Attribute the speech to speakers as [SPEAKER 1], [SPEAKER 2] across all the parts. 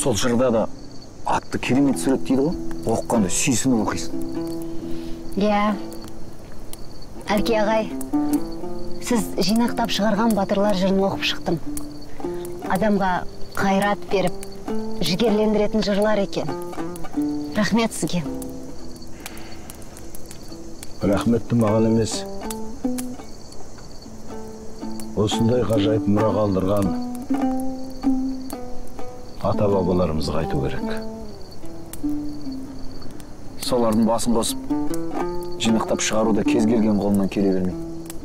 [SPEAKER 1] Сол жырда да атты керемет сурет дейді ғой. Оққанда сүйсініп оқисың.
[SPEAKER 2] Иә. Әлке ағай, сіз жинақтап шығарған батырлар жырын оқып шықтым. Адамға қайрат беріп, жігерлендіретін жырлар екен. Рахмет сізге.
[SPEAKER 3] Рахметті маған емес. Осындай ғажайып мұра қалдырған ата-бабаларымызға айту керек.
[SPEAKER 1] Солардың басын қосып, жинақтап шығаруда кез келген қолынан келе бермейді.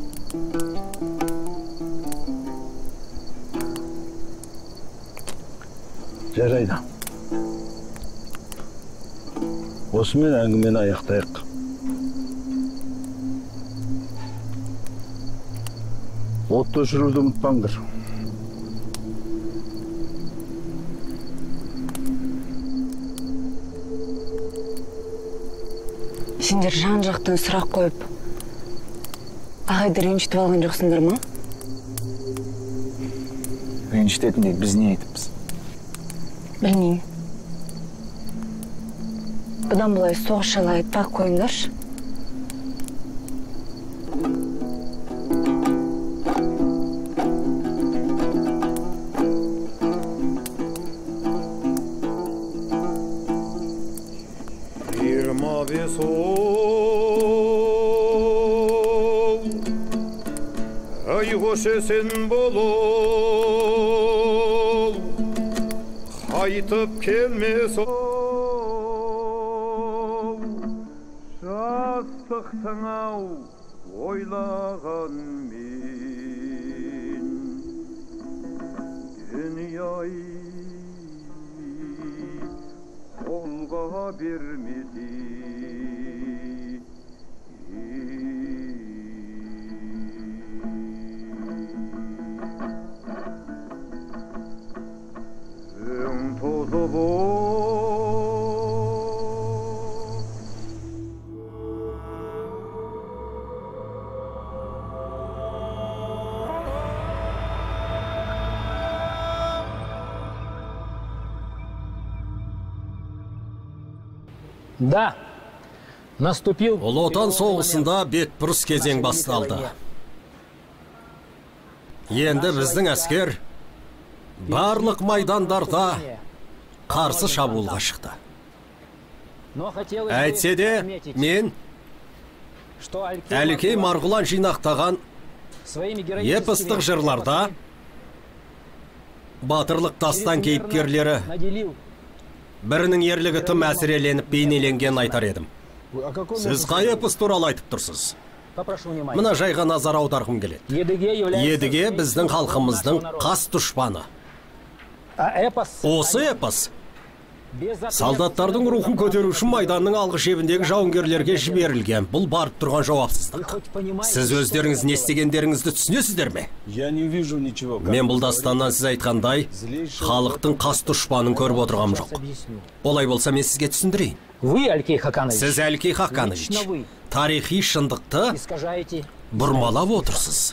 [SPEAKER 3] Жарайды. Осымен әңгімені аяқтайық. Отты өшіруді ұмытпаңдар.
[SPEAKER 4] Сендер жан-жақтан сұрақ қойып, ағайды ренжітіп алған жоқсыңдар ма?
[SPEAKER 1] Ренжітетіндей біз не айтыппыз?
[SPEAKER 4] Білмеймін. Бұдан былай соғыс жайлы айтпақ қойыңдаршы.
[SPEAKER 5] Сен болол, қайтып келмес ол, жастықтың ау ойлаған мен, дүние-ай қолға бермеді.
[SPEAKER 6] Да, наступил...
[SPEAKER 7] Ұлы Отан соғысында бетбұрыс кезең басталды. Енді біздің әскер барлық майдандарда қарсы шабуылға шықты. Әйтсе де, мен Әлкей Марғұлан жинақтаған эпостық жырларда батырлық дастан кейіпкерлері бірінің ерлігі тым әсіреленіп бейнеленген айтар едім. Сіз қай эпос туралы айтып тұрсыз? Мына жайға назар аударғым келеді. Едіге біздің халқымыздың қас дұшпаны. Осы эпос солдаттардың рухын көтеру үшін майданның алғы шебіндегі жауынгерлерге жіберілген. Бұл барып тұрған жауапсыздық. Сіз өздеріңіз не істегендеріңізді түсінесіздер ме? Мен бұл дастаннан сіз айтқандай халықтың қас дұшпанын көріп отырғам жоқ. Олай болса мен сізге түсіндірейін. Сіз, Әлкей Хақанович, тарихи шындықты бұрмалап отырсыз.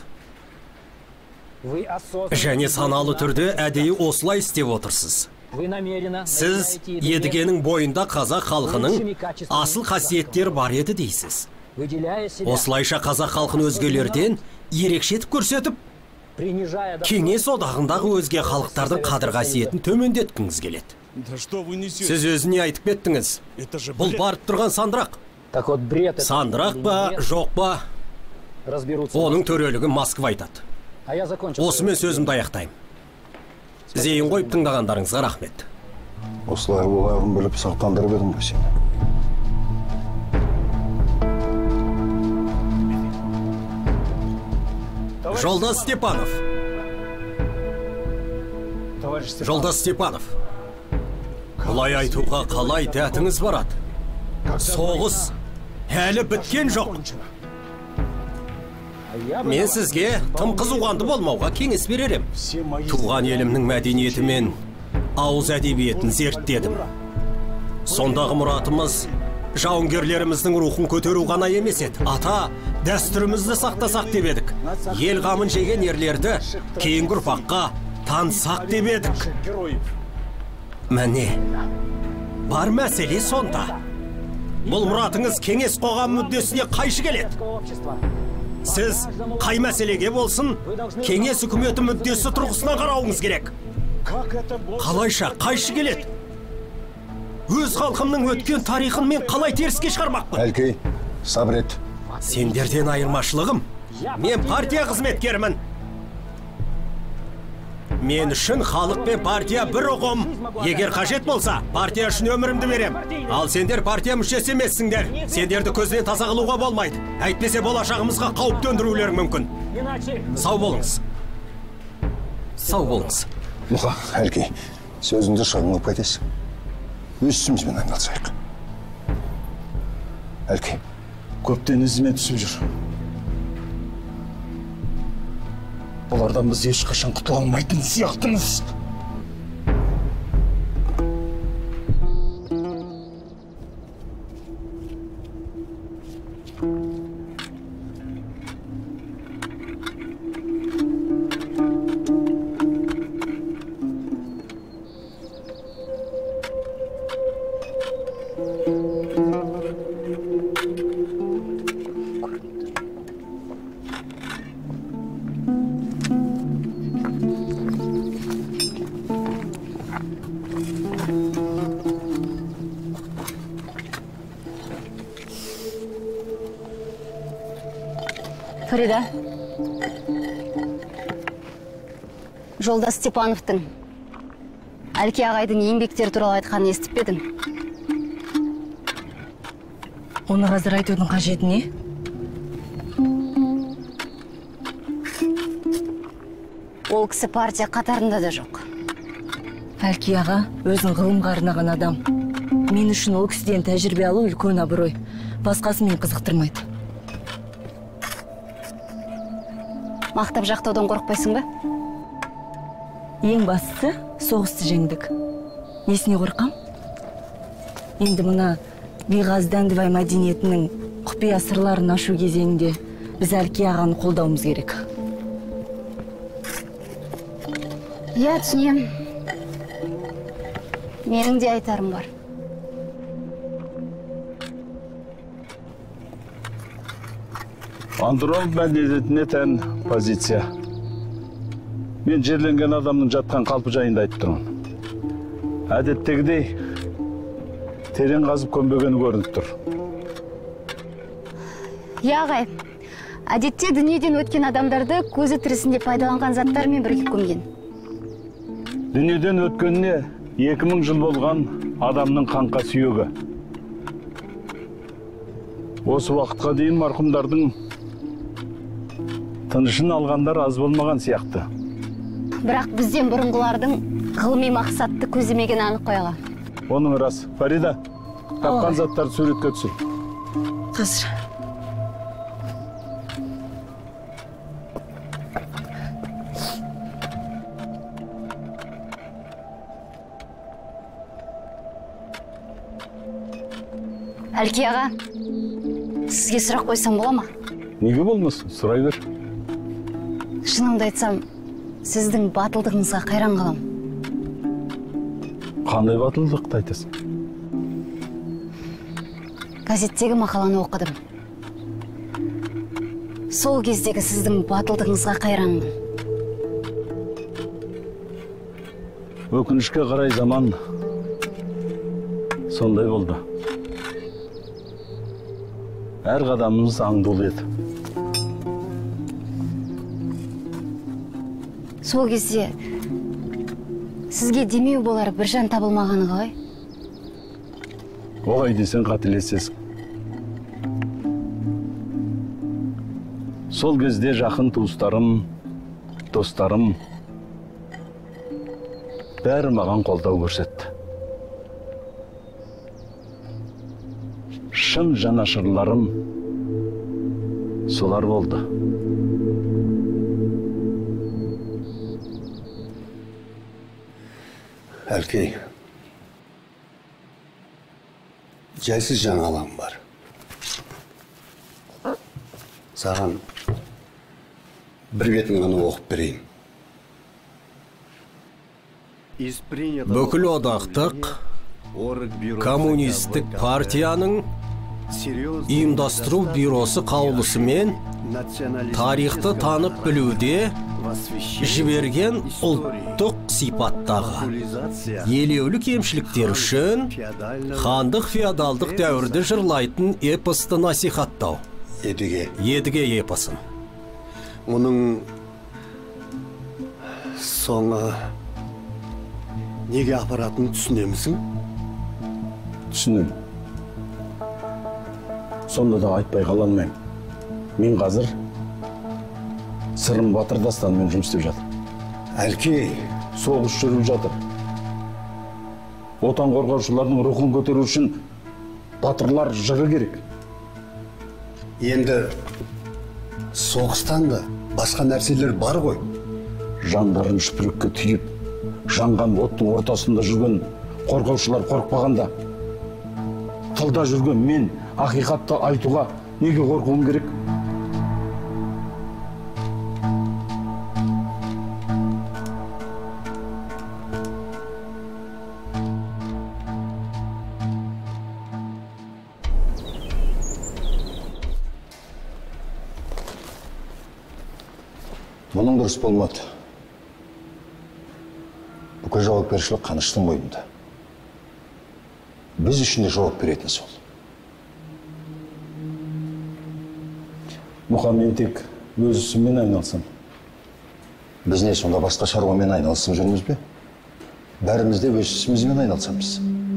[SPEAKER 7] Және саналы түрде әдейі осылай істеп отырсыз. Сіз едігенің бойында қазақ халқының асыл қасиеттері бар еді дейсіз. Осылайша қазақ халқын өзгелерден ерекшетіп көрсетіп, кеңес одағындағы өзге халықтардың қадір қасиетін төмендеткіңіз келеді. Сіз өзіне айтып кеттіңіз. Бұл барып тұрған сандырақ. Сандырақ па, жоқ па? Оның төрелігін Москва айтады. Осымен сөзімді аяқтайым. Зейін қойып тыңдағандарыңызға рахмет.
[SPEAKER 3] Осылай болағын біліп сақтандырып едім ғой сені.
[SPEAKER 7] Жолдас Степанов. Жолдас Степанов. Бұлай айтуға қалай дәтіңіз барады? Соғыс әлі біткен жоқ. Мен сізге тым қызуғанды болмауға кеңес беререм. Туған елімнің мәдениеті мен ауыз әдебиетін зерттедім. Сондағы мұратымыз жауынгерлеріміздің рухын көтеру ғана емес еді. Ата, дәстүрімізді сақтасақ деп едік. Ел қамын жеген ерлерді кейінгі ұрпаққа танысақ деп едік. Мәне, бар мәселе сонда. Бұл мұратыңыз кеңес қоғам мүддесіне қайшы келеді. Сіз қай мәселеге болсын, кеңес үкіметі мүддесі тұрғысынан қарауыңыз керек. Қалайша қайшы келеді? Өз халқымның өткен тарихын мен қалай теріске шығармақпын?
[SPEAKER 3] Әлкей, сабыр ет.
[SPEAKER 7] Сендерден айырмашылығым, мен партия қызметкерімін. Мен үшін халық пен партия бір ұғым. Егер қажет болса, партия үшін өмірімді берем. Ал сендер партия мүшесі емессіңдер. Сендерді көзден таза қылуға болмайды. Әйтпесе болашағымызға қауіп төндірулері мүмкін. Сау болыңыз. Сау болыңыз.
[SPEAKER 3] Мұқа, Әлкей, сөзіңді шығыңып қайтесің. Өз ісімізбен айналысайық. Әлкей, көптен ізіме түсіп жүр. Бұлардан біз ешқашан құтыла алмайтын сияқтымыз.
[SPEAKER 2] Фарида, жолдас Степановтың Әлке ағайдың еңбектері туралы айтқанын естіп пе едің?
[SPEAKER 4] Оны қазір айтудың қажеті не?
[SPEAKER 2] Ол кісі партия қатарында да жоқ.
[SPEAKER 4] Әлке аға өзін ғылымға арнаған адам. Мен үшін ол кісіден тәжірибе алу үлкен абырой. Басқасы мен қызықтырмайды.
[SPEAKER 2] Мақтап жақтаудан қорықпайсың ба?
[SPEAKER 4] Ең бастысы соғысты жеңдік. Несіне қорқам? Енді мұна Биғаз Дәндібай мәдениетінің құпия сырларын ашу кезеңінде біз Әлке ағаны қолдауымыз керек.
[SPEAKER 2] Иә, түсінем. Менің де айтарым бар.
[SPEAKER 3] Андроид мәдениетіне тән позиция. Мен жерленген адамның жатқан қалпы жайында айтып тұрмын. Әдеттегідей терең қазып көмбегені көрініп тұр.
[SPEAKER 2] Иә, ағай. Әдетте дүниеден өткен адамдарды көзі тірісінде пайдаланған заттармен бірге көмген.
[SPEAKER 3] Дүниеден өткеніне 2000 жыл болған адамның қаңқа сүйегі. Осы уақытқа дейін марқұмдардың тынышын алғандар аз болмаған сияқты.
[SPEAKER 2] Бірақ бізден бұрынғылардың ғылыми мақсатты көздемеген анық қояға.
[SPEAKER 3] Оның рас. Фарида, тапқан заттарды суретке түсір.
[SPEAKER 4] Қазір.
[SPEAKER 2] Әлке аға, сізге сұрақ қойсам бола ма?
[SPEAKER 3] Неге болмасын? Сұрай бер.
[SPEAKER 2] Шынымды айтсам, сіздің батылдығыңызға қайран қалам.
[SPEAKER 3] Қандай батылдықты айтасың?
[SPEAKER 2] Газеттегі мақаланы оқыдым. Сол кездегі сіздің батылдығыңызға қайранмын.
[SPEAKER 3] Өкінішке қарай заман сондай болды. Әр қадамымыз аңдулы еді.
[SPEAKER 2] Сол кезде сізге демеу болар бір жан табылмағаны қалай?
[SPEAKER 3] Оғай десең қателесесің. Сол кезде жақын туыстарым, достарым бәрі маған қолдау көрсетті. Шын жанашырларым солар болды.
[SPEAKER 8] Әлкей, жайсыз жаңалығым бар. Саған бір бетін ғана оқып берейін.
[SPEAKER 7] бүкіл одақтық коммунистік партияның ұйымдастыру бюросы қаулысымен тарихты танып білуде жіберген ұлттық сипаттағы елеулі кемшіліктер үшін хандық феодалдық дәуірді жырлайтын эпосты насихаттау. Едіге эпосын.
[SPEAKER 8] Оның соңы неге апаратын түсінемісің?
[SPEAKER 3] Түсінем. Сонда да айтпай қаланмайым. Мен қазір Сырым Батыр дастанымен жұмыс істеп жатыр.
[SPEAKER 8] Әлкей,
[SPEAKER 3] Соғыс жүріп жатыр. Отан қорғаушылардың рухын көтеру үшін батырлар жыры керек.
[SPEAKER 8] Енді соғыстан да басқа нәрселер бар ғой.
[SPEAKER 3] Жандарын шүпірекке түйіп, жанған оттың ортасында жүрген қорғаушылар қорықпағанда, тылда жүрген мен ақиқатты айтуға неге қорқуым керек?
[SPEAKER 8] Мұның дұрыс болмады. Бүкіл жауапкершілік Қаныштың мойнында. Біз үшін де жауап беретін сол.
[SPEAKER 3] Мұқа, мен тек өз ісіммен айналсам.
[SPEAKER 8] Біз не сонда басқа шаруамен айналысып жүрміз бе? Бәріміз де өз ісімізбен айналсамыз.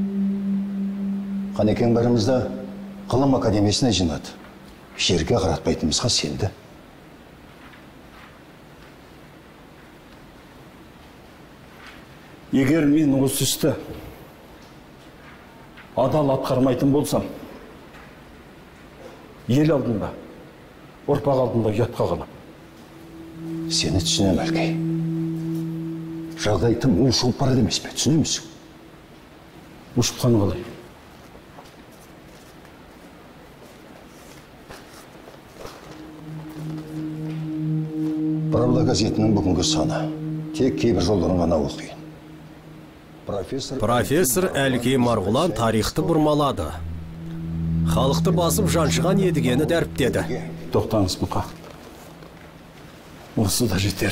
[SPEAKER 8] Қанекең бәрімізді ғылым академиясына жинады. Жерге қаратпайтынымызға сенді.
[SPEAKER 3] Егер мен осы істі адал атқармайтын болсам, ел алдында, ұрпақ алдында ұятқа қалам.
[SPEAKER 8] Сені түсінем, Әлкей. Жағдай тым ушығып барады емес пе, түсінемісің?
[SPEAKER 3] Ушыққаны қалай?
[SPEAKER 8] Правда газетінің бүгінгі саны. Тек кейбір жолдарын ғана оқиын.
[SPEAKER 7] Профессор Әлкей Марғұлан тарихты бұрмалады. Халықты басып жаншыған едігені дәріптеді.
[SPEAKER 3] Тоқтаңыз, Мұқа. Осы да жетер.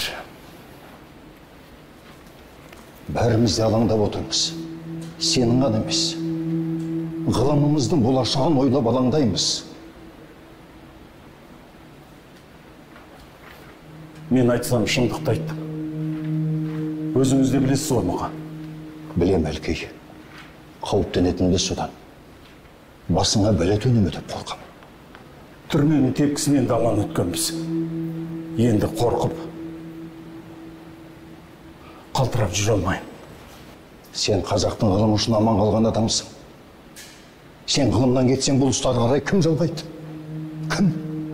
[SPEAKER 8] Бәріміз де алаңдап отырмыз. Сенің ғана емес. Ғылымымыздың болашағын ойлап алаңдаймыз.
[SPEAKER 3] Мен айтсам шындықты айттым. Өзіңіз де білесіз ғой, Мұқа.
[SPEAKER 8] Білем, Әлкей. Қауіптенетінді содан. Басыңа бәле төнеме деп қорқам.
[SPEAKER 3] Түрменің тепкісінен даман өткенбіз. Енді қорқып, қалтырап жүре алмайым.
[SPEAKER 8] Сен қазақтың ғылымы үшін аман қалған адамсың. Сен ғылымнан кетсең, бұл ұстары қарай кім жалғайды? Кім?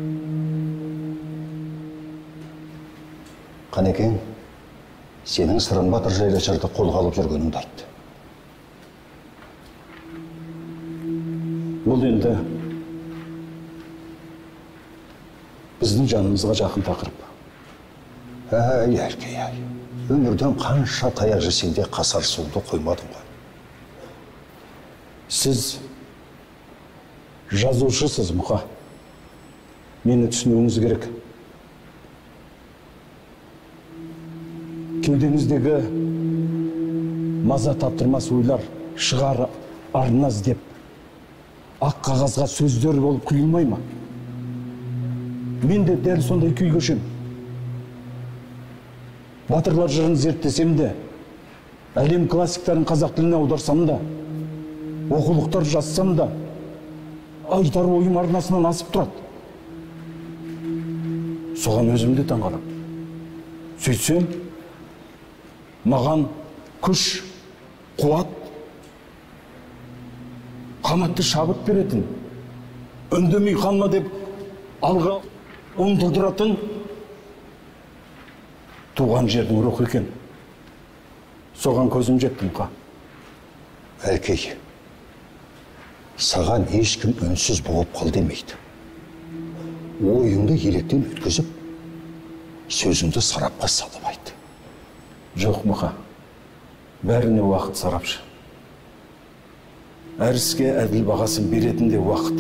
[SPEAKER 8] Қанекең, сенің Сырым Батыр жайлы жырды қолға алып жүргеніңді айтты.
[SPEAKER 3] Бұл енді біздің жанымызға жақын тақырып.
[SPEAKER 8] Әй, Әлкей, әй. Өмірден қанша таяқ жесең де қасар суды қоймадың ғой.
[SPEAKER 3] Сіз жазушысыз, Мұқа. Мені түсінуіңіз керек. Кеудеңіздегі маза таптырмас ойлар шығар арназ деп ақ қағазға сөздер болып құйылмай ма? Мен де дәл сондай күй кешем. Батырлар жырын зерттесем де, әлем классиктарын қазақ тіліне аударсам да, оқулықтар жазсам да, айтар ойым арнасынан асып тұрады. Соған өзімде таңғалам. Сөйтсем, маған күш, қуат, қаматты шабыт беретін, үндемей қалма деп алға ұмтылдыратын туған жердің рухы екен. Соған көзім жетті, Мұқа.
[SPEAKER 8] Әлкей, саған ешкім үнсіз болып қал демейді. Ойыңды електен өткізіп, сөзіңді сарапқа салып айт.
[SPEAKER 3] Жоқ, Мұқа. Бәріне уақыт сарапшы. Әр іске әділ бағасын беретін де уақыт.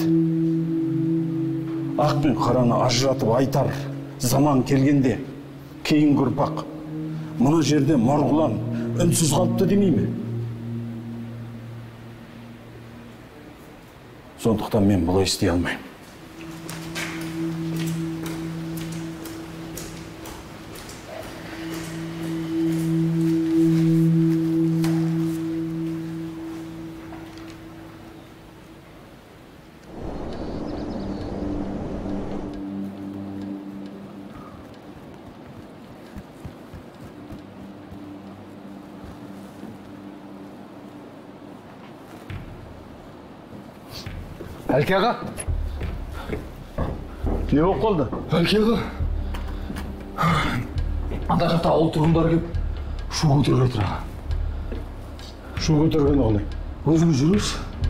[SPEAKER 3] Ақ пен қараны ажыратып айтар заман келгенде кейінгі ұрпақ мына жерде Марғұлан үнсіз қалыпты демей ме? Сондықтан мен бұлай істей алмайым.
[SPEAKER 1] Әлке аға.
[SPEAKER 3] Не болып қалды?
[SPEAKER 1] Әлке аға. Анда жақта ауыл тұрғындары келіп шу көтеріп жатыр аға.
[SPEAKER 3] Шу көтерген олай.
[SPEAKER 1] Өзіңіз жүріңіз.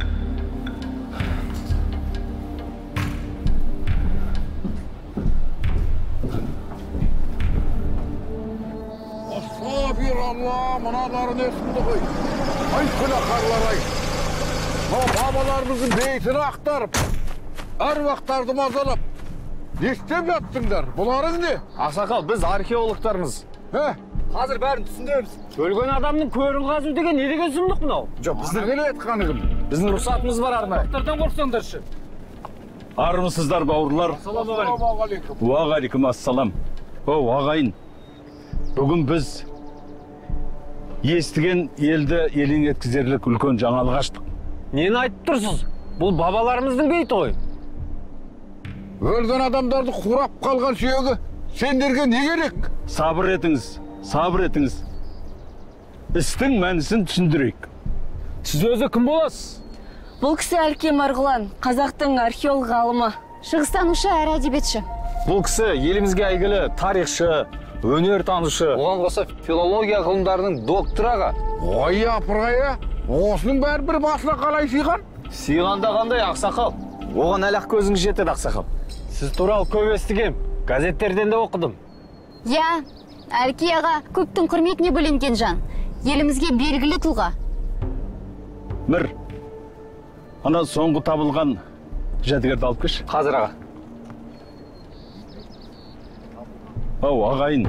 [SPEAKER 5] Bir Allah, mınaların esmini koy. Ay kılaklarlar ay. Babalarımızın beytini aktarıp, arvaqtарды mazalap. Ne istеп yatsınlar? Bunların ne?
[SPEAKER 1] Ақсақал, біз археологтармыз.
[SPEAKER 5] Hazır бәрін түсіндеміз.
[SPEAKER 1] Өлген адамның көрін қазу деген не деген сұмдық мынау?
[SPEAKER 5] Жоқ, біздің келе етқанығым.
[SPEAKER 1] Біздің рұқсатымыз бар арнайы. Ақтардан қорықсаңдаршы.
[SPEAKER 3] Армысыздар бауырлар.
[SPEAKER 5] Ассалаумағалейкум.
[SPEAKER 3] Уағалейкум ассалам. О, ағайын. Бүгін біз естіген елді елең еткізерлік үлкен жаңалық аштық.
[SPEAKER 6] Нені айтып тұрсыз? Бұл бабаларымыздың бейті ғой.
[SPEAKER 5] Өлген адамдарды құрап қалған сүйегі сендерге не керек?
[SPEAKER 3] Сабыр етіңіз, сабыр етіңіз. Істің мәнісін түсіндірейік.
[SPEAKER 6] Сіз өзі кім боласыз?
[SPEAKER 4] Бұл кісі Әлке Марғұлан, қазақтың археолог ғалымы.
[SPEAKER 2] Шығыстанушы әрі әдебиетші.
[SPEAKER 1] Бұл кісі елімізге әйгілі тарихшы, өнер танушы. Оған қоса филология ғылымдарының докторы аға.
[SPEAKER 5] Ой, апырғая, осының бәрі бір басына қалай сыйған?
[SPEAKER 1] Сыйғанда қандай ақсақал? Оған әлі ақ көзіңіз жетеді ақсақал.
[SPEAKER 6] Сіз туралы көп естігем. Газеттерден де оқыдым.
[SPEAKER 2] Я, Әлке аға көптің құрметіне бөленген жан. Елімізге белгілі тұлға.
[SPEAKER 3] Мір, ана соңғы табылған жәдігерді алып кеш.
[SPEAKER 1] Қазір аға.
[SPEAKER 3] Ау, ағайын.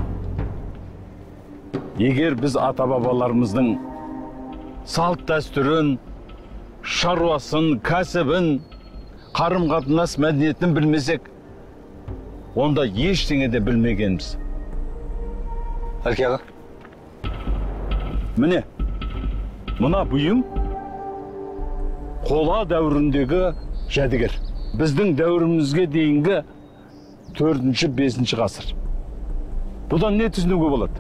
[SPEAKER 3] Егер біз ата-бабаларымыздың салт дәстүрін, шаруасын, кәсібін, қарым-қатынас мәдениетін білмесек, онда ештеңе де білмегенбіз.
[SPEAKER 1] Әлке аға.
[SPEAKER 3] Міне, мына бұйым қола дәуіріндегі жәдігер. Біздің дәуірімізге дейінгі 4-5 ғасыр. Бұдан не түсінуге болады?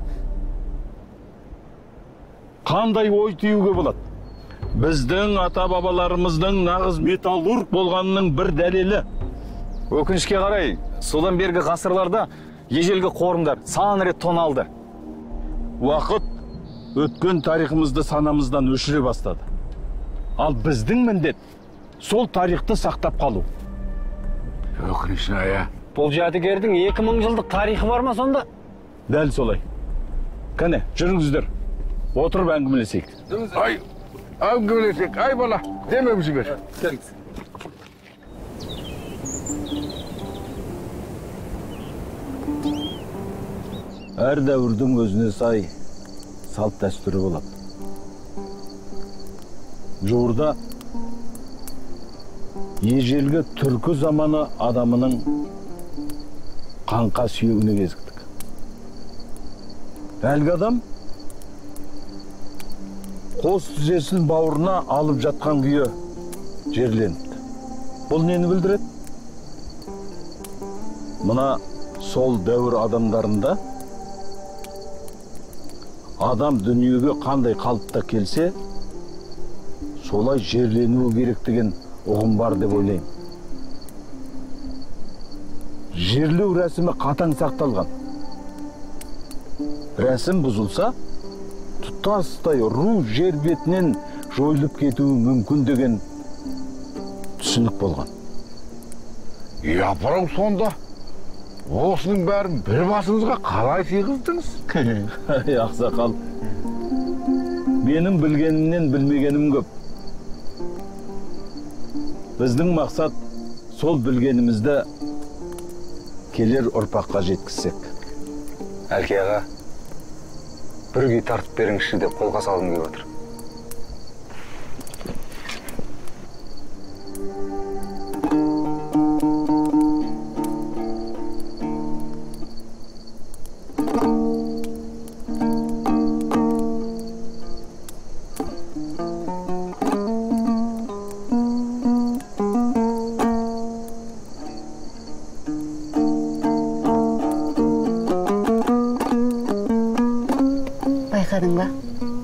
[SPEAKER 3] Қандай ой түюге болады? Біздің ата-бабаларымыздың нағыз металлург болғанының бір дәлелі.
[SPEAKER 1] Өкінішке қарай, содан бергі ғасырларда ежелгі қорымдар сан рет тоналды.
[SPEAKER 3] Уақыт өткен тарихымызды санамыздан өшіре бастады. Ал біздің міндет сол тарихты сақтап қалу.
[SPEAKER 5] Өкінішіне ая.
[SPEAKER 6] Бұл жәдігердің 2000 жылдық тарихы бар ма сонда?
[SPEAKER 3] Дәл солай. Кәне, жүріңіздер. Отырып әңгімелесейік.
[SPEAKER 5] Ай, әңгімелесек, ай бала, демеп жібер.
[SPEAKER 3] Әр дәуірдің өзіне сай салт дәстүрі болады. Жуырда ежелгі түркі заманы адамының қаңқа сүйегіне кезіктік. Әлгі адам қос тізесін бауырына алып жатқан күйі жерленді. Бұл нені білдіреді? Мына сол дәуір адамдарында адам дүниеге қандай қалыпта келсе, солай жерленуі керек деген ұғым бар деп ойлаймын. Жерлеу рәсімі қатаң сақталған. Рәсім бұзылса, тұтастай ру жер бетінен жойылып кетуі мүмкін деген түсінік болған.
[SPEAKER 5] Япырау сонда, осының бәрін бір басыңызға қалай сыйғыздыңыз?
[SPEAKER 3] Ақсақал, Менің білгенімнен білмегенім көп. Біздің мақсат сол білгенімізді келер ұрпаққа жеткізсек.
[SPEAKER 1] Әлкей аға, бір күй тартып беріңізші деп қолға салғым келіп отыр.
[SPEAKER 2] Байқадың ба?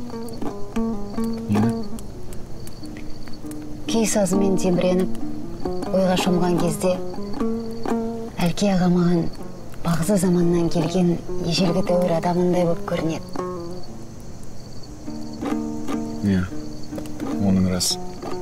[SPEAKER 2] Кей сазымен теміреніп, ойға шомған кезде Әлкей аға маған бағзы заманнан келген ежелгі дәуір адамындай болып көрінеді.
[SPEAKER 1] Иә, оның рас.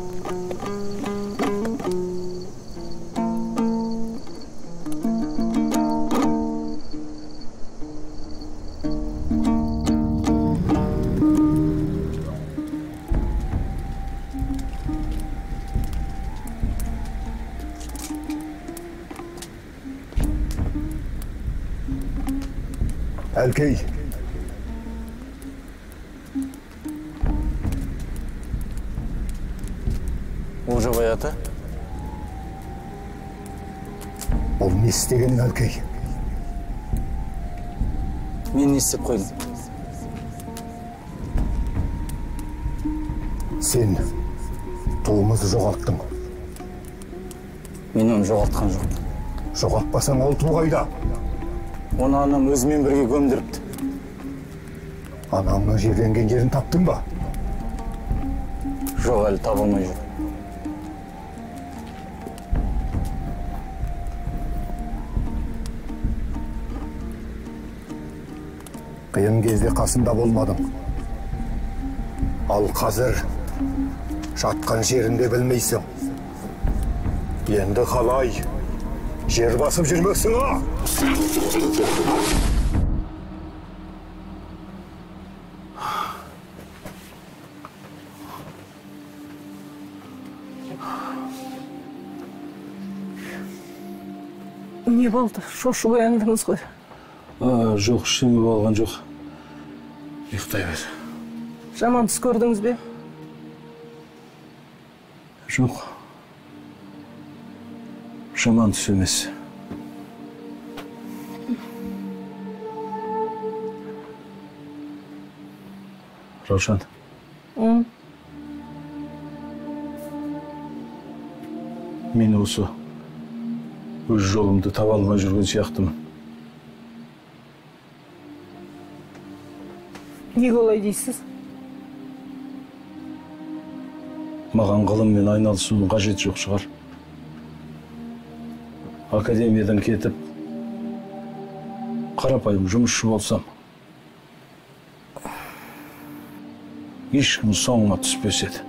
[SPEAKER 8] Әлкей.
[SPEAKER 1] Олжабай ата.
[SPEAKER 8] Ол не істеген Әлкей?
[SPEAKER 1] Мен не істеп қойдым?
[SPEAKER 8] Сен туымызды жоғалттың.
[SPEAKER 1] Мен оны жоғалтқан жоқ.
[SPEAKER 8] Жоғалтпасаң ол ту қайда?
[SPEAKER 1] Оны анам өзімен бірге көмдіріпті.
[SPEAKER 8] Анамның жерленген жерін таптың ба?
[SPEAKER 1] Жоқ, әлі таба алмай жүр.
[SPEAKER 8] Қиын кезде қасында болмадың. Ал қазір жатқан жерінде білмейсің. Енді қалай? Жер басып жүрмексің, а?
[SPEAKER 4] Не болды? Шошып ояндыңыз ғой.
[SPEAKER 3] Жоқ, ештеңе болған жоқ. Ұйықтай бер.
[SPEAKER 4] Жаман түс көрдіңіз бе?
[SPEAKER 3] Жоқ. Жаман түс емес. Раушан. Мен осы өз жолымды таба алмай жүрген сияқтымын.
[SPEAKER 4] Неге олай дейсіз?
[SPEAKER 3] Маған ғылыммен айналысудың қажеті жоқ шығар. Академиядан кетіп, қарапайым жұмысшы болсам, ешкім соңыма түспес еді.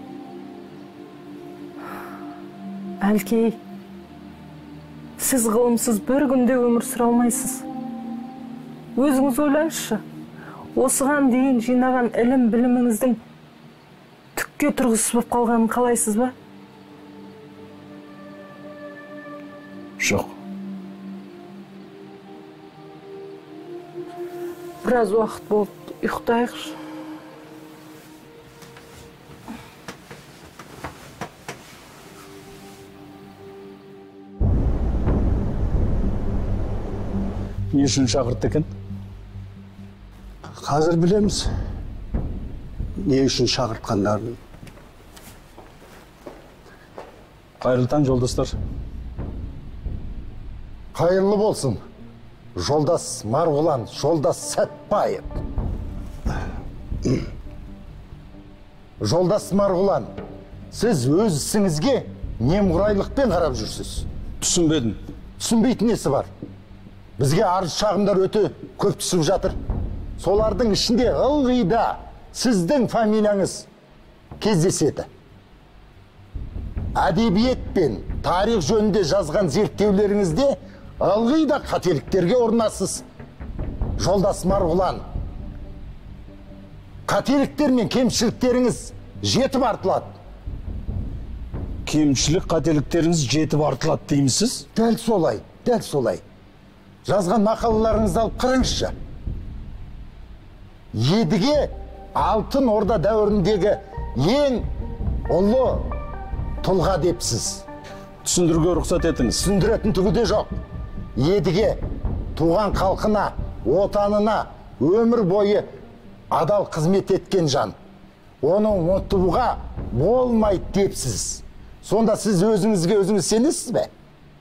[SPEAKER 4] Әлкей, сіз ғылымсыз бір күнде өмір сүре алмайсыз. Өзіңіз ойлаңызшы, осыған дейін жинаған ілім біліміңіздің түкке тұрғысыз болып қалғанын қалайсыз ба?
[SPEAKER 3] Жоқ.
[SPEAKER 4] Біраз уақыт болды, ұйықтайықшы.
[SPEAKER 3] Не үшін шақыртты екен?
[SPEAKER 8] Қазір білеміз. Не үшін шақыртқандарын.
[SPEAKER 3] Қайырлы таң, жолдастар.
[SPEAKER 8] Қайырлы болсын. Жолдас Марғұлан, жолдас Сәтбаев. Жолдас Марғұлан, сіз өз ісіңізге немқұрайлықпен қарап жүрсіз.
[SPEAKER 3] Түсінбедім.
[SPEAKER 8] Түсінбейтін несі бар? Бізге арыз шағымдар өте көп түсіп жатыр. Солардың ішінде ылғи да сіздің фамилияңыз кездеседі. Әдебиет пен тарих жөнінде жазған зерттеулеріңізде ылғи да қателіктерге ұрынасыз. Жолдас Марғұлан, қателіктер мен кемшіліктеріңіз жетіп артылады.
[SPEAKER 3] Кемшілік қателіктеріңіз жетіп артылады деймісіз?
[SPEAKER 8] Дәл солай, дәл солай. Жазған мақалаларыңызды алып қараңызшы. Едіге алтын орда дәуіріндегі ең ұлы тұлға депсіз.
[SPEAKER 3] Түсіндіруге рұқсат етіңіз.
[SPEAKER 8] Түсіндіретін түгі де жоқ. Едіге туған халқына, отанына өмір бойы адал қызмет еткен жан. Оны ұмытуға болмайды депсіз. Сонда сіз өзіңізге өзіңіз сенесіз бе?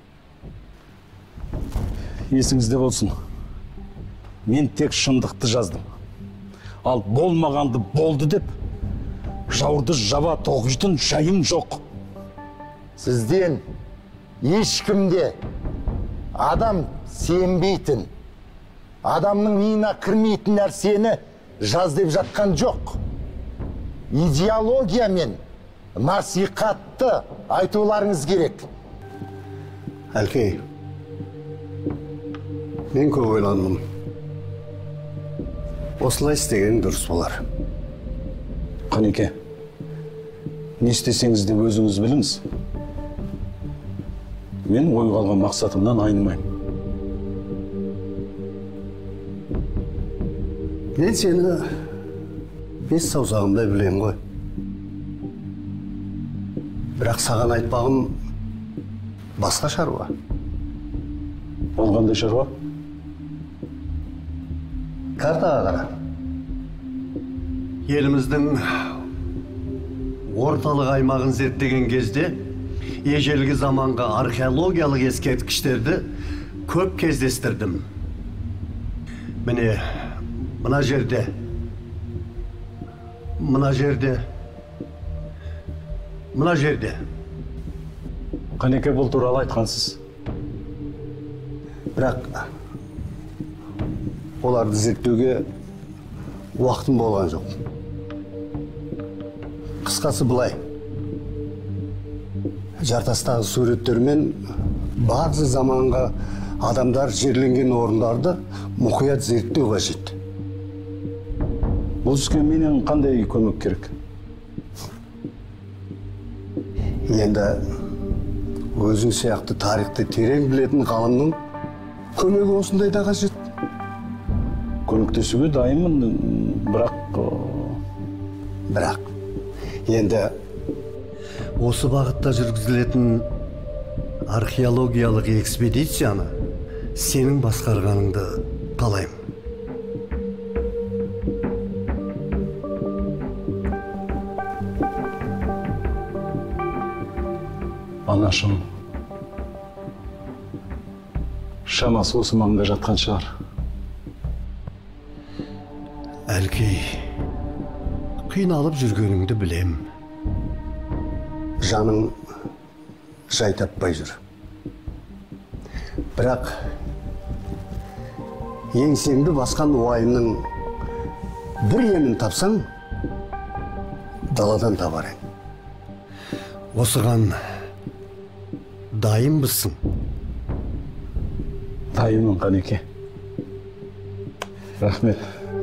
[SPEAKER 3] Есіңізде болсын. Мен тек шындықты жаздым. Ал болмағанды болды деп, жауырды жаба тоғыштың жайым жоқ.
[SPEAKER 8] Сізден ешкімде адам сенбейтін, адамның миына кірмейтін нәрсені жаз деп жатқан жоқ. Идеология мен насихатты айтуларыңыз керек.
[SPEAKER 9] Әлкей, мен көп ойландым. Осылай істеген дұрыс болар.
[SPEAKER 3] Қанеке, не істесеңіз де өзіңіз біліңіз. Мен ойға алған мақсатымнан айнымаймын.
[SPEAKER 9] Мен сені бес саусағымдай білем ғой. Бірақ саған айтпағым басқа шаруа.
[SPEAKER 3] Ол қандай шаруа?
[SPEAKER 9] Картаға қара. Еліміздің орталық аймағын зерттеген кезде ежелгі заманға археологиялық ескерткіштерді көп кездестірдім. Міне, мына жерде, мына жерде.
[SPEAKER 3] Қанеке, бұл туралы айтқансыз.
[SPEAKER 9] Бірақ оларды зерттеуге уақытым болған жоқ. Қысқасы былай. Жартастағы суреттермен бағзы заманға адамдар жерленген орындарды мұқият зерттеу қажет.
[SPEAKER 3] Бұл іске менен қандай көмек керек?
[SPEAKER 9] Енді өзің сияқты тарихты терең білетін ғалымның көмегі осындайда қажет.
[SPEAKER 3] Көмектесуге дайынмын,
[SPEAKER 9] бірақ енді осы бағытта жүргізілетін археологиялық экспедицияны сенің басқарғаныңды қалаймын.
[SPEAKER 3] Анашым, шамасы осы маңда жатқан шығар.
[SPEAKER 9] Әлкей, қиналып жүргеніңді білем. Жаның жай таппай жүр. Бірақ еңсеңді басқан уайымның бір емін тапсаң, даладан табар ең. Осыған дайынбысың?
[SPEAKER 3] Дайынмын, Қанеке. Рахмет.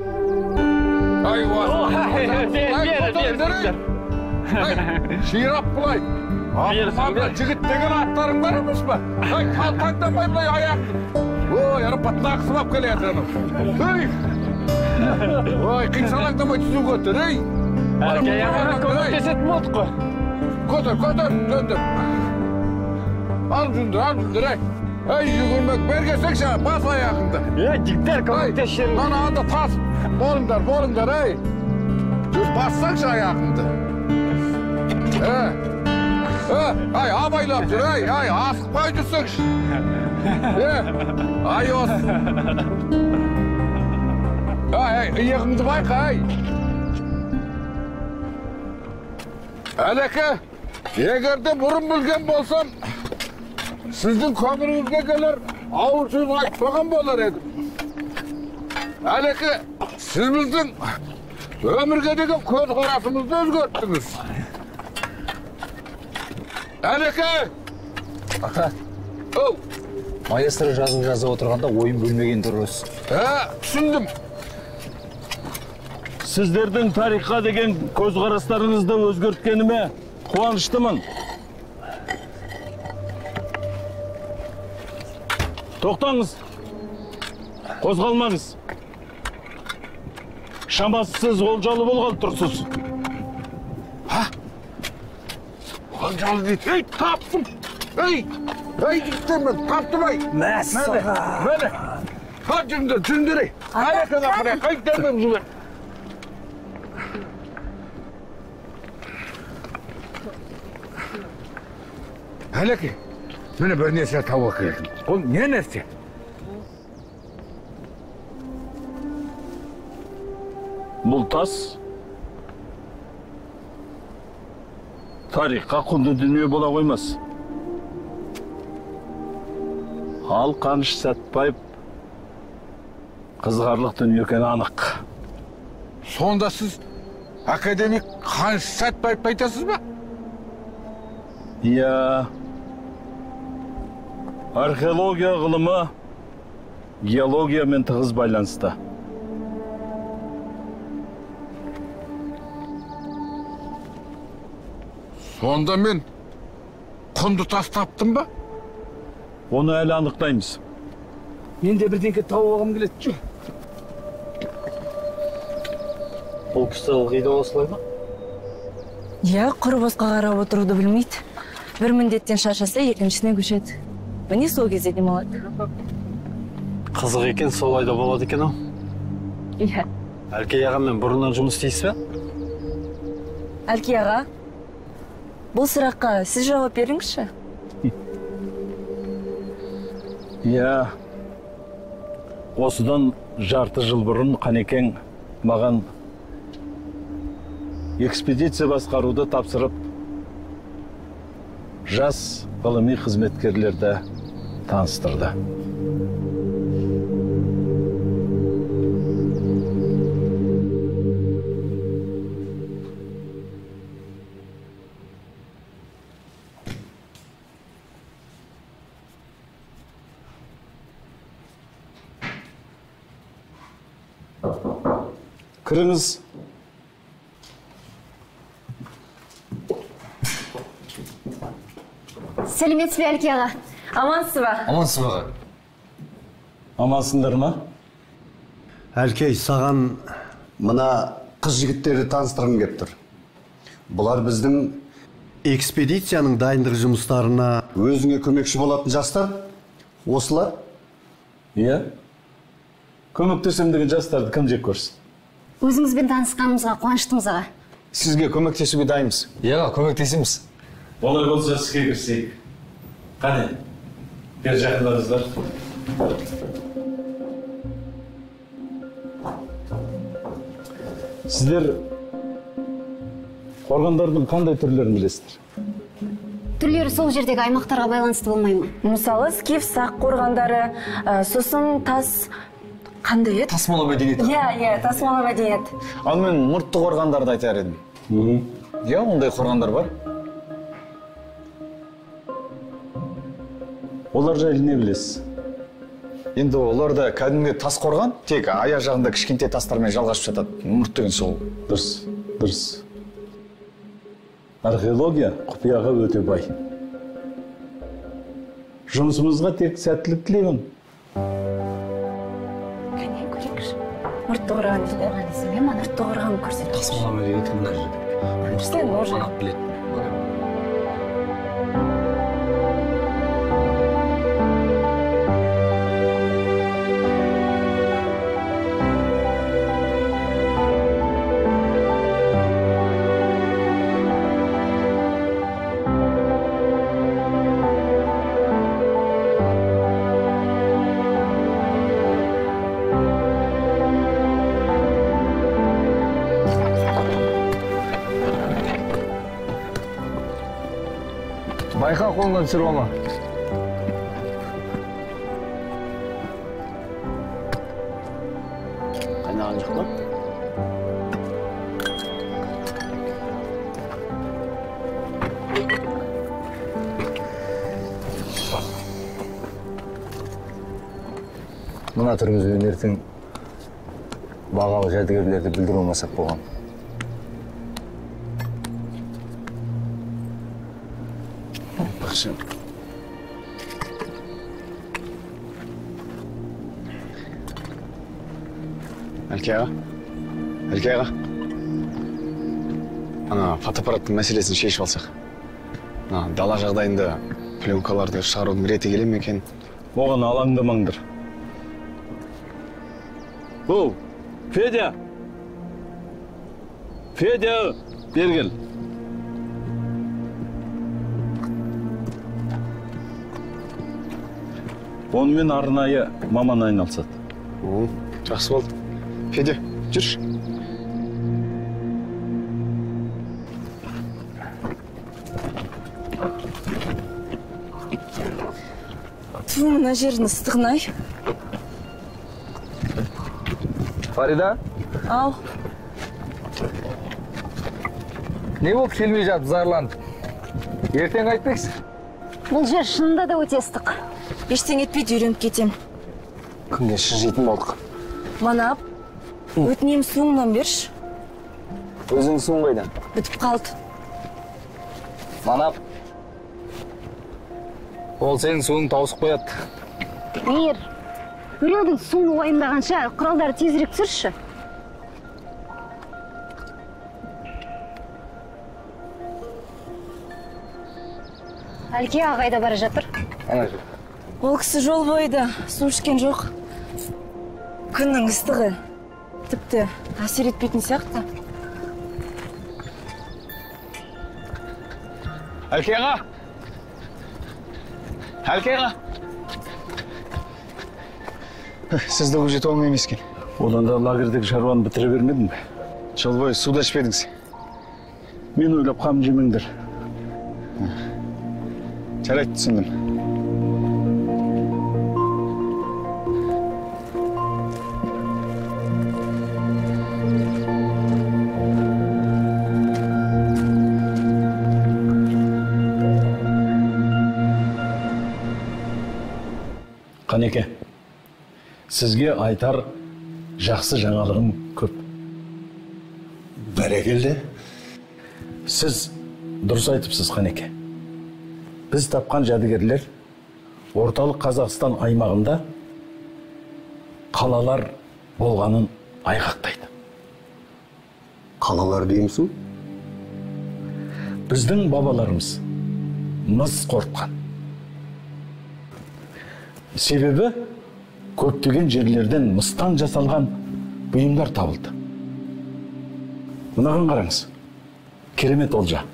[SPEAKER 5] Ширап бұлай. Артымда жігіт деген аттарың бар емес па? Қалтаңдамай бұлай аяқты. Ой, арапатына қысылап келеді жаным. Ой, қисалаңдамай түзу көтір, ей.
[SPEAKER 6] Әрке яғына көмектесетін болдық қой.
[SPEAKER 5] Көтір, төндір. Ал жүндір, ей. Ей, жүгірмек бергесекші, бас аяғыңды.
[SPEAKER 6] Жігіттер көмектесші.
[SPEAKER 5] Ана анда тас. Болыңдар, ей. Жүз бассаңшы аяғыңды. Ай, абайлап жүр, ай, асықпай жүрсеңші. Ай, осы. Ай, иығыңды байқа, ай. Әлеке, егерде бұрын білген болсам, сіздің көміріңізге келер, ауыр сөз айтпаған болар едім. Әлеке, сіз біздің өмірге деген көзқарасымызды өзгерттіңіз. Әлеке!
[SPEAKER 1] Маэстро жазып отырғанда ойын бөлмеген дұрыс.
[SPEAKER 5] Түсіндім.
[SPEAKER 3] Сіздердің тарихқа деген көзқарастарыңызды өзгерткеніме қуаныштымын. Тоқтаңыз. Қозғалмаңыз. Шамасы сіз олжалы болғалы тұрсыз.
[SPEAKER 5] Олжалы дейді. Ей, таптым. Ей, деймін, таптым ай. Мәне. Қажыңды түсіндірей. Аяқына қырай, қайтармын жұбер. Әлеке, мені бір нәрсе тауға келдім. Ол не нәрсе?
[SPEAKER 3] Бұл тас тарихқа құнды дүние бола қоймас. Ал Қаныш Сәтбаев қызғарлық дүние екені анық.
[SPEAKER 5] Сонда сіз академик Қаныш Сәтбаевты айтасыз ба?
[SPEAKER 3] Иә, археология ғылымы геологиямен тығыз байланысты.
[SPEAKER 5] Сонда мен құнды тас таптым ба?
[SPEAKER 3] Оны әлі анықтаймыз.
[SPEAKER 6] Мен де бірдеңке тауып алғым келеді.
[SPEAKER 1] Бұл кісі ылғи да осылай ма?
[SPEAKER 4] Иә, құр босқа қарап отыруды білмейді. Бір міндеттен шаршаса, екіншісіне көшеді. Міне сол кезде демалады.
[SPEAKER 1] Қызық екен, солай да болады екен ау.
[SPEAKER 4] Иә.
[SPEAKER 1] Әлкей ағамен бұрыннан жұмыс істейсіз бе?
[SPEAKER 4] Әлкей аға, бұл сұраққа сіз жауап беріңізші.
[SPEAKER 3] Иә, осыдан жарты жыл бұрын Қанекең маған экспедиция басқаруды тапсырып, жас ғылыми қызметкерлерді таныстырды. Кіріңіз.
[SPEAKER 2] Сәлеметсіз бе, Әлкей аға?
[SPEAKER 4] Амансыз ба?
[SPEAKER 1] Амансыз ба?
[SPEAKER 3] Амансыңдар ма?
[SPEAKER 9] Әлкей, саған мына қыз жігіттерді таныстырғым келіп тұр. Бұлар біздің экспедицияның дайындық жұмыстарына өзіңе көмекші болатын жастар. Осылар?
[SPEAKER 3] Иә. Көмектесем деген жастарды кім жек көрсін?
[SPEAKER 2] Өзіңізбен танысқанымызға қуаныштымыз аға.
[SPEAKER 1] Сізге көмектесуге дайынбыз. Иә, көмектесеміз.
[SPEAKER 3] Олай болса іске кірісейік. Қане, бер жақындарыңыздар. Сіздер қорғандардың қандай түрлерін білесіздер?
[SPEAKER 2] Түрлері сол жердегі аймақтарға байланысты болмай ма?
[SPEAKER 4] Мысалы, скиф, сақ қорғандары, сосын тас... Қандай еді?
[SPEAKER 1] Тасмала мәдениеті.
[SPEAKER 4] Иә, тасмала мәдениет.
[SPEAKER 1] Ал мен мұртты қорғандарды айтар едім. Иә, ондай қорғандар бар.
[SPEAKER 3] Олар жайлы не білесіз?
[SPEAKER 1] Енді оларда кәдімгі тас қорған, тек аяқ жағында кішкентай тастармен жалғасып жатады. Мұрт деген сол.
[SPEAKER 3] Дұрыс. Археология құпияға өте бай. Жұмысымызға тек сәттілік тілеймін.
[SPEAKER 4] Кәне, көрейікші. Мұртты қорған дейді. Мұртты қорған көрсетіп.
[SPEAKER 1] Тасмала мәдениеті мына жерде.
[SPEAKER 4] Сен може.
[SPEAKER 1] Біледі. Байқа қолынан түсіріп алма. Қайнаған жоқ па? Мына түрімізбен ертең бағалы жәдігерлерді білдіру мақсат болған. Әлке аға. Ана фотоаппараттың мәселесін шешіп алсақ. Дала жағдайында пленкаларды шығарудың реті келе ме екен?
[SPEAKER 3] Оған алаңдамаңдар. Оу, Федя! Федя, бер кел. Онымен арнайы маман айналысады.
[SPEAKER 1] Жақсы болды. Федя, жүрші.
[SPEAKER 4] Ту, мына жердің ыстығын-ай.
[SPEAKER 1] Фарида,
[SPEAKER 4] Ал,
[SPEAKER 1] не болып келмей жатып зарланып? Ертең айтпексің?
[SPEAKER 2] Бұл жер шынында да өте ыстық.
[SPEAKER 4] ештеңе етпейді, үйреніп кетем.
[SPEAKER 1] Күнге шыжитын болдық.
[SPEAKER 4] Манап, өтінем суыңнан берші.
[SPEAKER 1] Өзің суың қайдан?
[SPEAKER 4] Бітіп қалды.
[SPEAKER 1] Манап. Ол сенің суың тауысып қояды.
[SPEAKER 2] Мейір, біреудің суын уайымдағанша құралдары тезірек түсірші. Әлке ағайда бара жатыр.
[SPEAKER 4] Ол кісі жол бойда су ішкен жоқ. Күннің ыстығы тіпті әсер етпейтін сияқты.
[SPEAKER 1] Әлке аға! Сізді бұл жеті оңай емес екен.
[SPEAKER 3] Одан да лагердегі шаруаны бітіре бермедің бе?
[SPEAKER 1] Жол бойы суда ішпедіңіз.
[SPEAKER 3] Мен ойлап қам жемеңдер.
[SPEAKER 1] Жарайды, түсіндім.
[SPEAKER 3] Қанеке, сізге айтар жақсы жаңалығым көп.
[SPEAKER 9] Бәрекелді.
[SPEAKER 3] Сіз дұрыс айтыпсыз, Қанеке. Біз тапқан жәдігерлер орталық Қазақстан аймағында қалалар болғанын айғақтайды.
[SPEAKER 9] Қалалар деймісің?
[SPEAKER 3] Біздің бабаларымыз мыс қорытқан. Себебі көптеген жерлерден мыстан жасалған бұйымдар табылды. Мынаған қараңыз. Керемет олжа.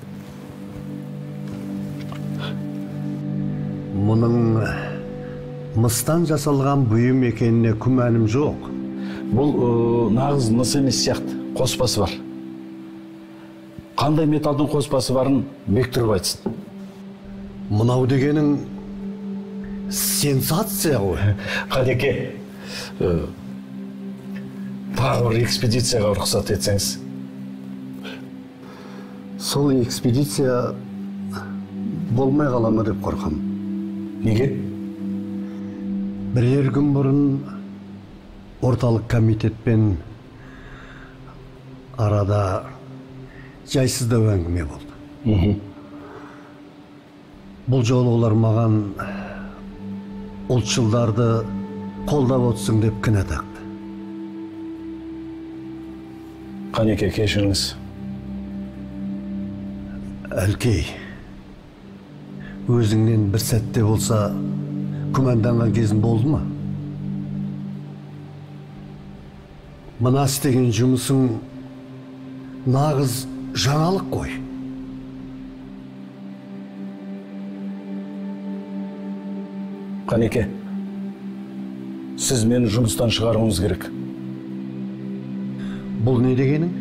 [SPEAKER 9] Мұның мыстан жасалған бұйым екеніне күмәнім жоқ.
[SPEAKER 3] Бұл нағыз мыс емес сияқты, қоспасы бар. Қандай металдың қоспасы барын бектіріп айтсын.
[SPEAKER 9] Мұнау дегенің сенсация ғой.
[SPEAKER 3] Қанеке, тағы бір экспедицияға рұқсат етсеңіз.
[SPEAKER 9] Сол экспедиция болмай қалама деп қорқам.
[SPEAKER 3] Неге?
[SPEAKER 9] Бірер күн бұрын орталық комитетпен арада жайсыздау әңгіме болды. Бұл жолы олар маған ұлтшылдарды қолдап отырсың деп кінә тақты.
[SPEAKER 3] Қанеке, кешіріңіз.
[SPEAKER 9] Әлкей, өзіңнен бір сәтте болса күмәнданған кезің болды ма? Мына істеген жұмысың нағыз жаңалық қой.
[SPEAKER 3] Қанеке, сіз мені жұмыстан шығаруыңыз керек.
[SPEAKER 9] Бұл не дегенің?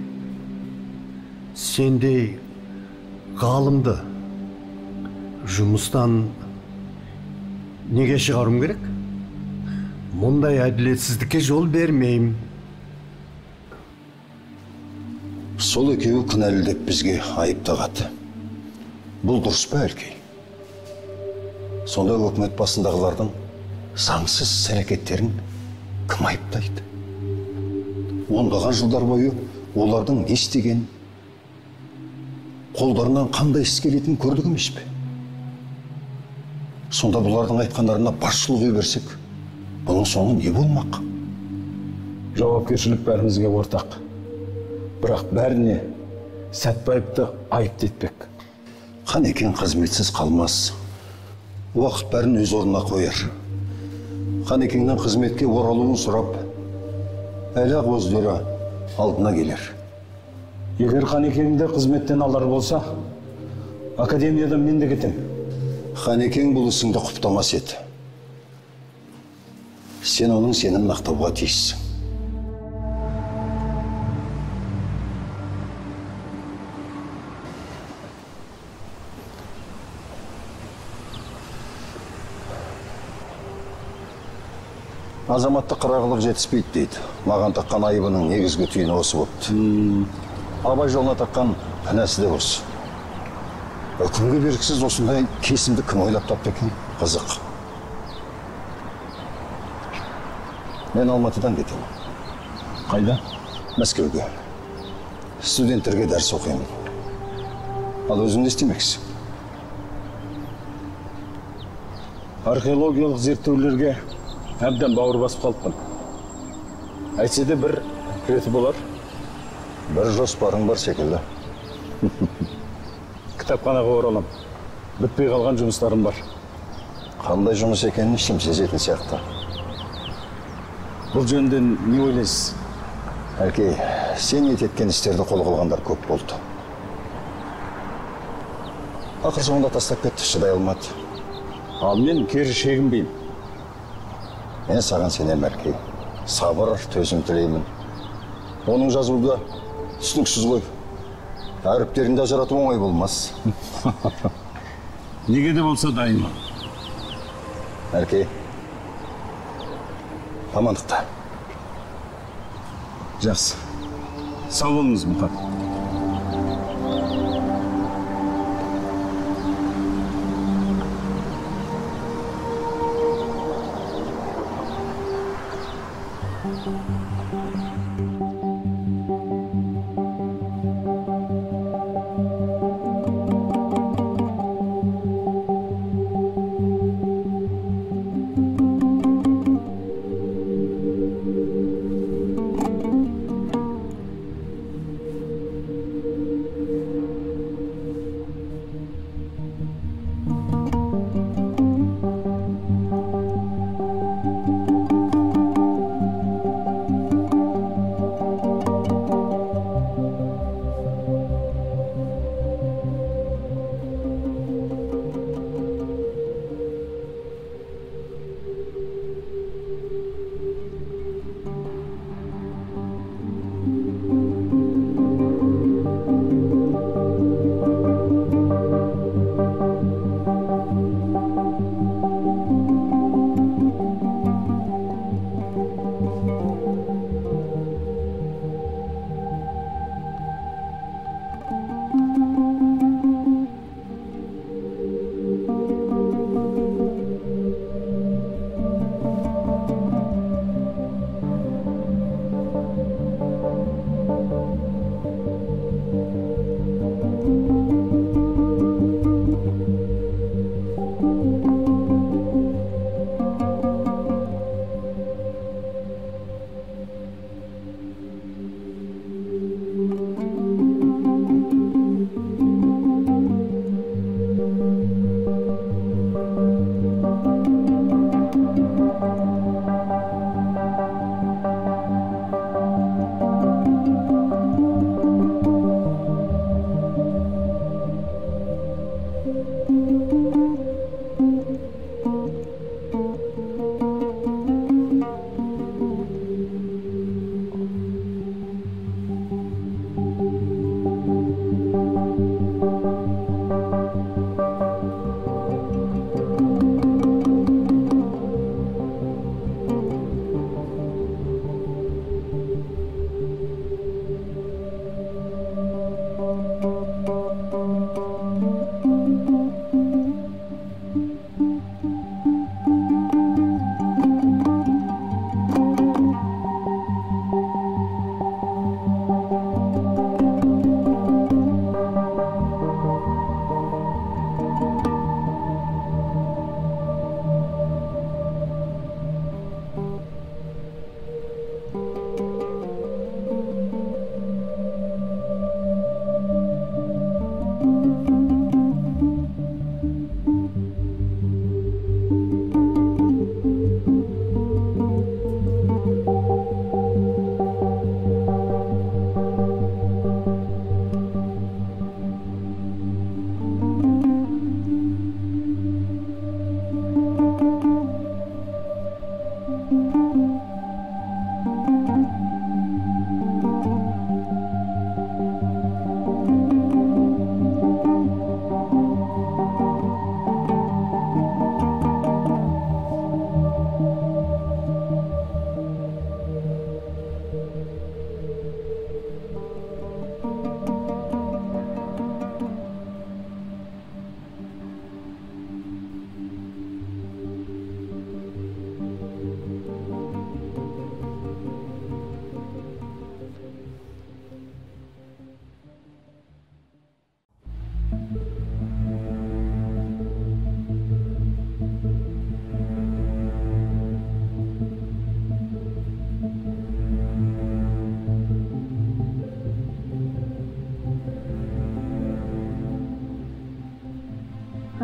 [SPEAKER 9] Сендей ғалымды жұмыстан неге шығаруым керек? Мұндай әділетсіздікке жол бермеймін.
[SPEAKER 10] Сол екеуі кінәлі деп бізге айып тағады. Бұл дұрыс па, Әлкей? Сонда өкімет басындағылардың заңсыз әрекеттерін кім айыптайды? ондаған жылдар бойы олардың не істеген, қолдарынан қандай іс келетінін көрдік емес пе? Сонда бұлардың айтқандарына басшылық ете берсек, бұның соңы не болмақ?
[SPEAKER 3] Жауапкершілік бәрімізге ортақ. Бірақ бәріне Сәтбаевты айыпты етпек.
[SPEAKER 10] Қанекең қызметсіз қалмас. Уақыт бәрін өз орнына қояр. Қанекеңнің қызметке оралуын сұрап, әлі-ақ өздері алдына келер.
[SPEAKER 3] Егер Қанекеңді қызметтен алар болса, академиядан мен де кетем.
[SPEAKER 10] Қанекең бұл ісіңді құптамас еді. Сен оның сенімін ақтауға тиіссің. Азаматтық қырағылық жетіспейді дейді. Маған таққан айыбының негізгі түйіні осы бопты. Абай жолына таққан кінәсі де осы. Үкімге бергісіз осындай кесімді кім ойлап тапты екен? Қызық. Мен Алматыдан кетемін.
[SPEAKER 3] Қайда?
[SPEAKER 10] Мәскеуге. Студенттерге дәріс оқимын. Ал өзің не істемексің?
[SPEAKER 3] Археологиялық зерттеулерге әбден бауыр басып қалыппын. Әйтсе де бір реті болар.
[SPEAKER 10] Бір жоспарың бар секілді.
[SPEAKER 3] Кітапханаға оралам. Бітпей қалған жұмыстарым бар.
[SPEAKER 10] Қандай жұмыс екенін ішім сезетін сияқты.
[SPEAKER 3] Бұл жөнінде не ойлайсыз?
[SPEAKER 10] Әлкей, сен ниет еткен істерді қол қылғандар көп болды. Ақыр соңында тастап кетті, шыдай алмады.
[SPEAKER 3] Ал мен кері шегінбеймін.
[SPEAKER 10] Мен саған сенем, Әлкей. Сабыр, төзім тілеймін. Оның жазуы түсініксіз ғой. Әріптерінде ажырату оңай болмас.
[SPEAKER 3] Неге де болса дайынмын.
[SPEAKER 10] Әлкей, амандықта.
[SPEAKER 3] Жақсы. Сау болыңыз, Мұхат.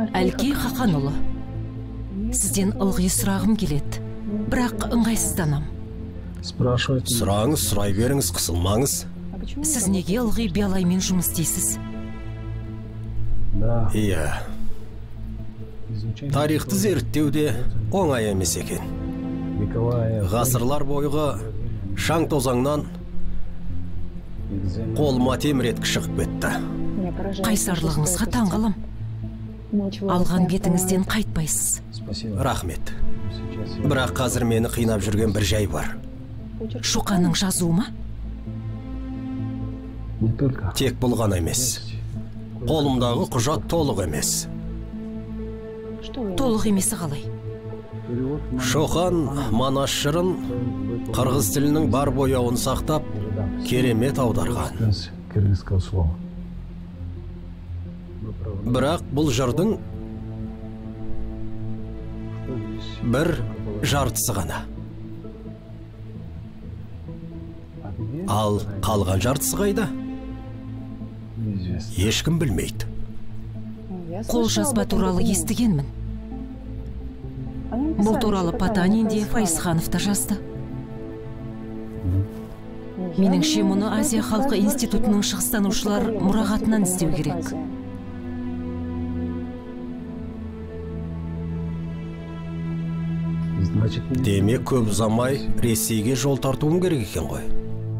[SPEAKER 11] Әлкей Хақанұлы, сізден ылғи сұрағым келеді, бірақ ыңғайсызданам.
[SPEAKER 7] Сұраңыз, сұрай беріңіз, қысылмаңыз.
[SPEAKER 11] Сіз неге ылғи биялаймен жұмыс істейсіз?
[SPEAKER 7] Иә. Тарихты зерттеуде оңай емес екен. Ғасырлар бойғы шаң тозаңнан қолыма теміреткі шығып кетті.
[SPEAKER 11] Қайсарлығыңызға таңғалам. Алған бетіңізден қайтпайсыз.
[SPEAKER 7] Рахмет. Бірақ қазір мені қинап жүрген бір жай бар.
[SPEAKER 11] Шоқанның жазуы ма?
[SPEAKER 7] Тек бұл ғана емес. Қолымдағы құжат толық емес.
[SPEAKER 11] Толық емесі қалай?
[SPEAKER 7] Шоқан Манас жырын қырғыз тілінің бар бояуын сақтап, керемет аударған. Бірақ бұл жырдың бір жартысы ғана. Ал қалған жартысы қайда? Ешкім білмейді.
[SPEAKER 11] Қол жазба туралы естігенмін. Бұл туралы Потанин де Файсханов та жазды. Меніңше мұны Азия халқы институтының шығыстанушылар мұрағатынан іздеу керек.
[SPEAKER 7] Демек көп ұзамай Ресейге жол тартуым керек екен ғой.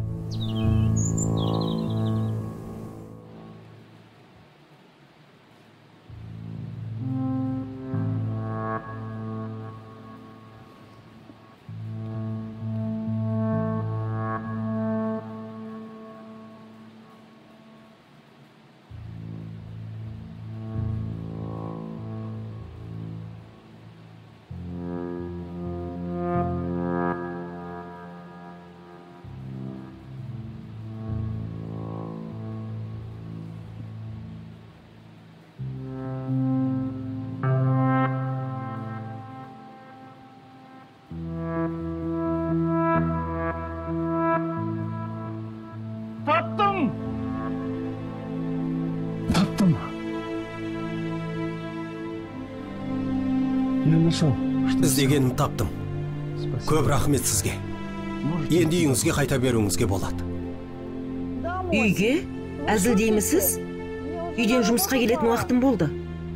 [SPEAKER 7] Іздегенім таптым. Көп рахмет сізге. Енді үйіңізге қайта беруіңізге болады.
[SPEAKER 12] Үйге? Әзілдеймісіз? Үйден жұмысқа келетін уақытым болды.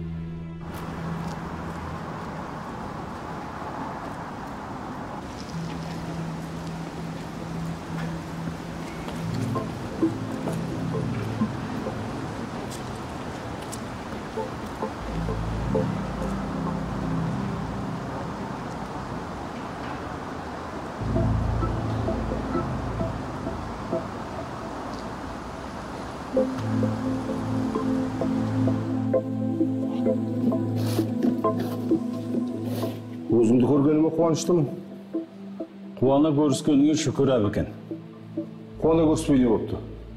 [SPEAKER 3] Өзіңді көргеніме қуаныштымын. Қуана көріскеніңе шүкір әбікен. Қуана көріспей не болыпты?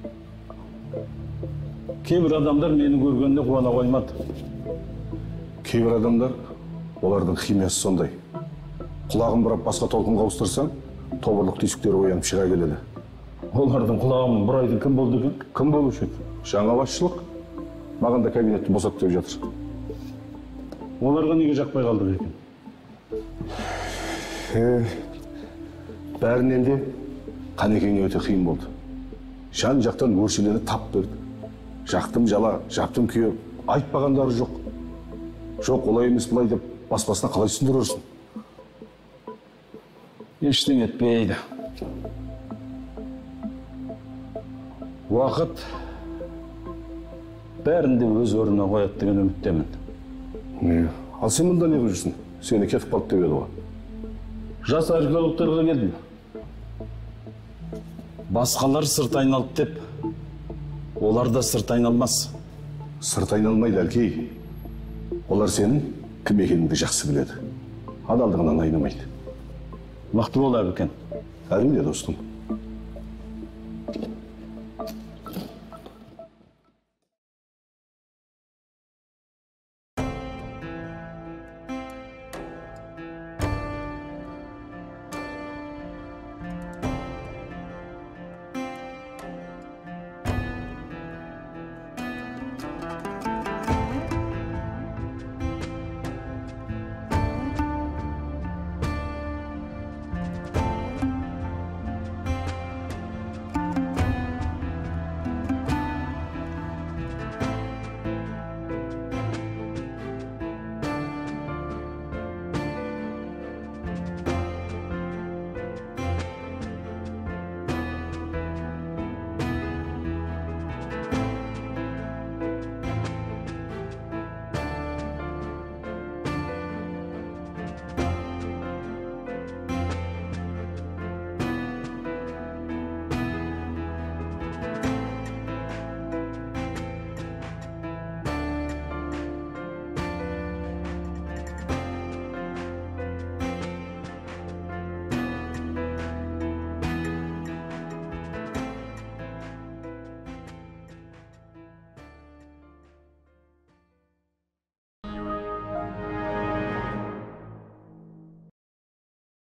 [SPEAKER 3] Кейбір адамдар мені көргеніне қуана қоймады. Кейбір адамдар, олардың химиясы сондай. Құлағын бұрап басқа толқынға ауыстырсаң, тобырлық түйсіктері оянып шыға келеді. Олардың құлағын бұрайтын кім болды екен? Кім болушы еді? Жаңа басшылық. Маған да кабинетті босат деп жатыр. Оларға неге жақпай қалдық екен? Бәрінен де Қанекеңе өте қиын болды. Жан жақтан өршелені тап берді. Жақтым жала, жаптым күйе, айтпағандары жоқ. Жоқ, олай емес бұлай деп бас-басына қалай түсіндірерсің? Ештеңе етпейді. Уақыт бәрінде өз орнына қояды деген үміттемін. Ал сен мұнда не жүрсің? Сені кетіп қалды деп еді ғой. Жас археологтарға келдім. Басқалар сырт айналып деп, олар да сырт айналмас. Сырт айналмайды, Әлкей. Олар сенің кім екеніңді жақсы біледі. Адалдығынан айнымайды. Мықты бол, әбікен. Әрине, достым.